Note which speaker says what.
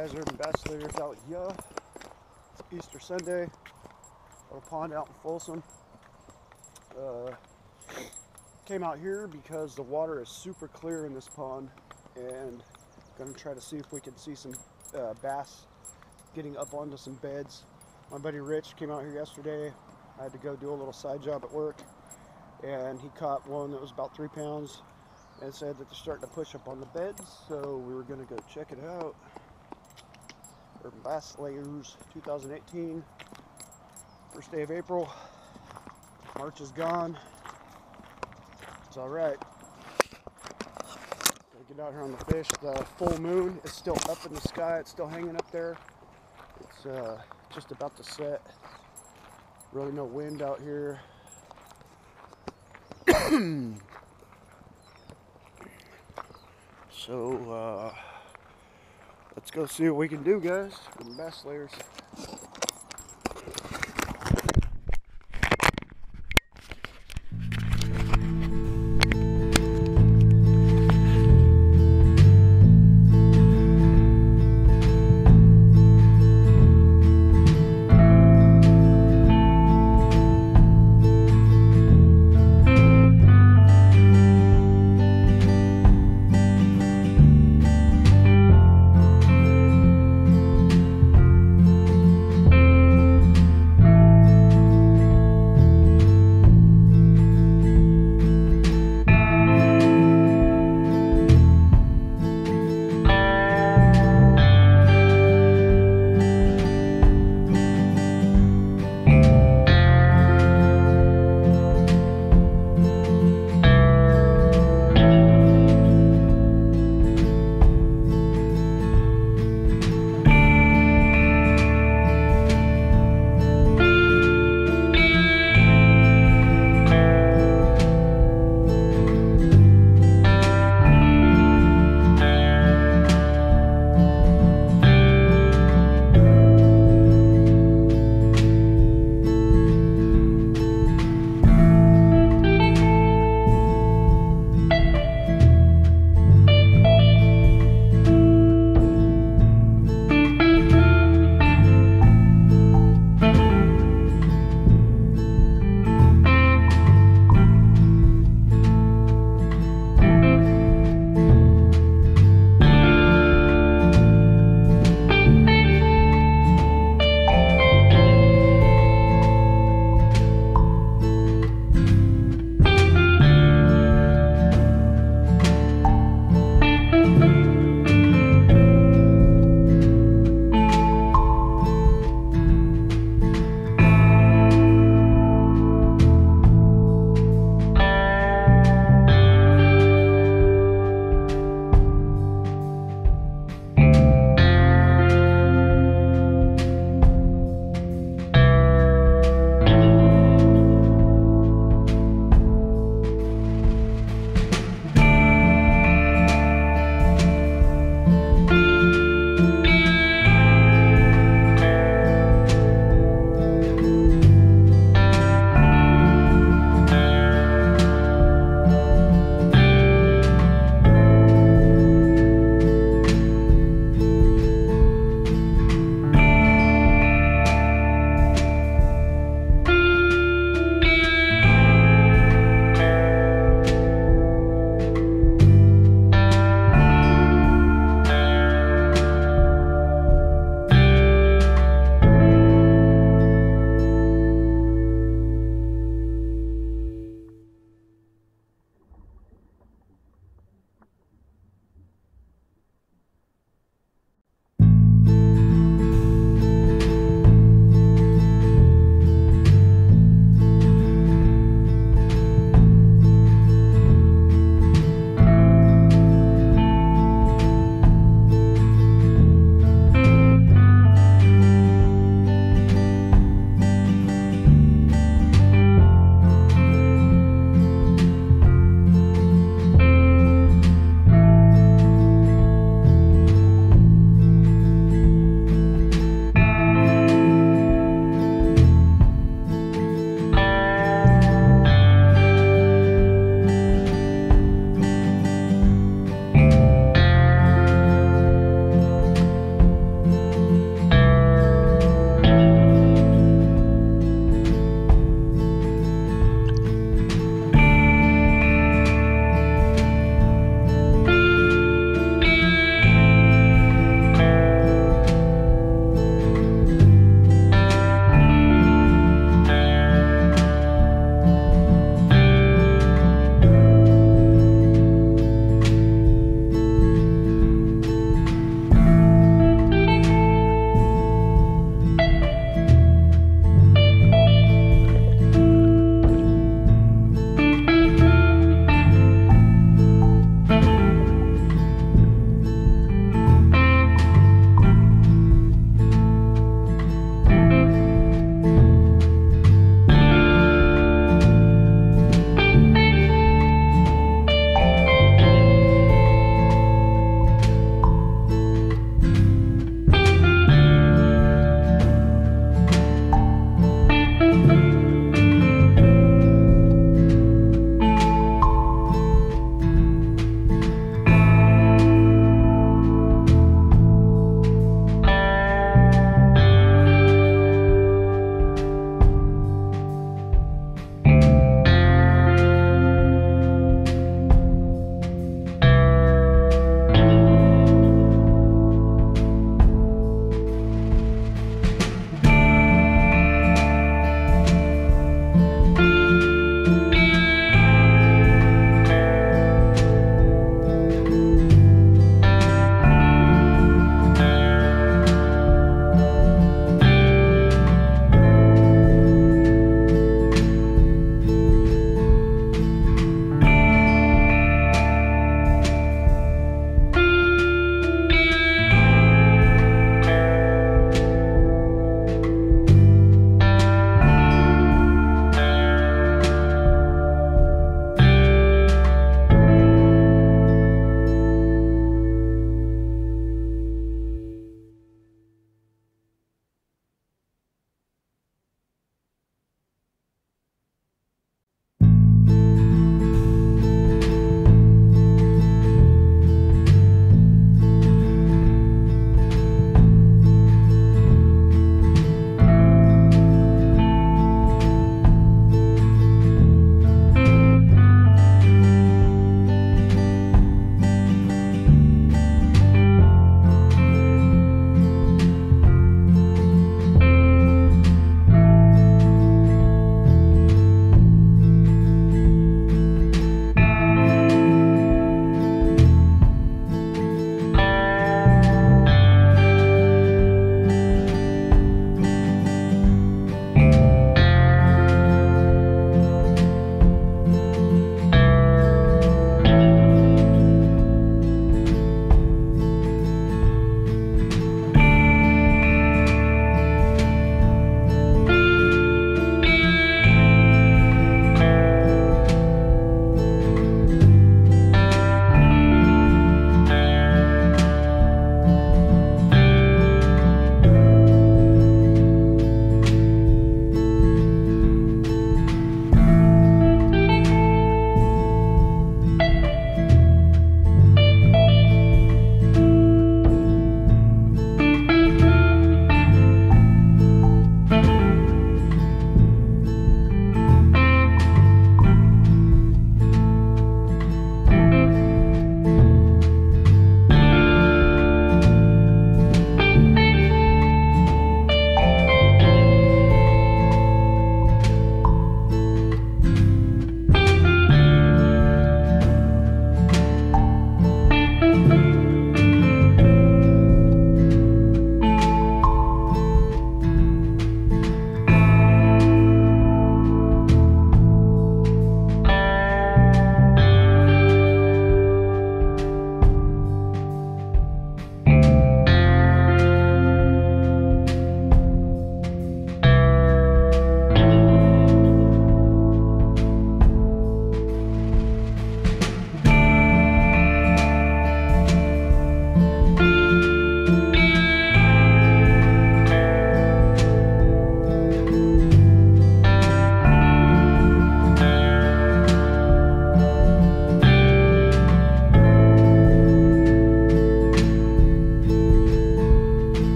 Speaker 1: guys, Urban Bass Slayers out here. It's Easter Sunday. Little pond out in Folsom. Came out here because the water is super clear in this pond, and gonna try to see if we can see some bass getting up onto some beds. My buddy Rich came out here yesterday. I had to go do a little side job at work, and he caught one that was about 3 pounds and said that they're starting to push up on the beds, so we were gonna go check it out. Urban Bass Slayers 2018, first day of April. March is gone. It's all right. Gotta get out here on the fish. The full moon is still up in the sky. It's still hanging up there. It's just about to set. Really no wind out here. So let's go see what we can do, guys. Urban Bass Slayers.